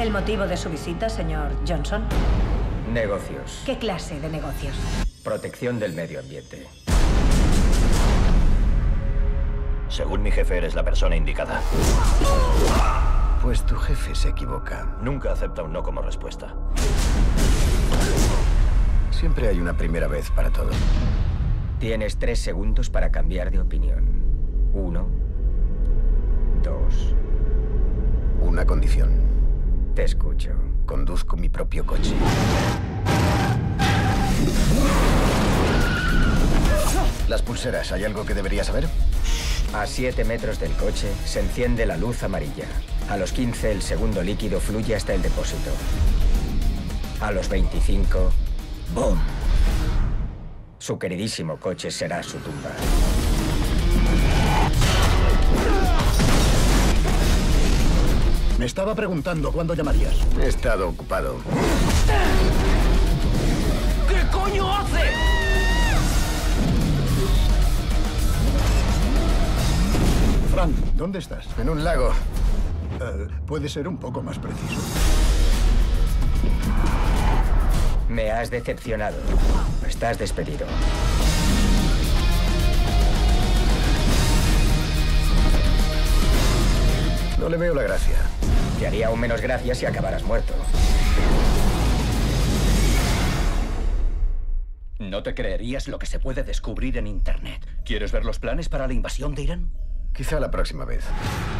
¿El motivo de su visita, señor Johnson? Negocios. ¿Qué clase de negocios? Protección del medio ambiente. Según mi jefe, eres la persona indicada. Pues tu jefe se equivoca. Nunca acepta un no como respuesta. Siempre hay una primera vez para todo. Tienes 3 segundos para cambiar de opinión. 1, 2... Una condición. Te escucho. Conduzco mi propio coche. Las pulseras, ¿hay algo que debería saber? A 7 metros del coche se enciende la luz amarilla. A los 15 el segundo líquido fluye hasta el depósito. A los 25... ¡boom! Su queridísimo coche será su tumba. Me estaba preguntando cuándo llamarías. He estado ocupado. ¿Qué coño hace? Frank, ¿dónde estás? En un lago. Puede ser un poco más preciso. Me has decepcionado. Estás despedido. No le veo la gracia. Te haría aún menos gracia si acabaras muerto. No te creerías lo que se puede descubrir en Internet. ¿Quieres ver los planes para la invasión de Irán? Quizá la próxima vez.